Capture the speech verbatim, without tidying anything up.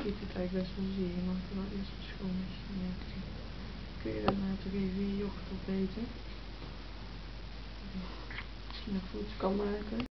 ziet het eigenlijk best wel zie. Je mag er wel eerst wat schoonwasje neerleggen. Kun je daarna toch even je yoghurt opeten. Als je nog voeding kan maken.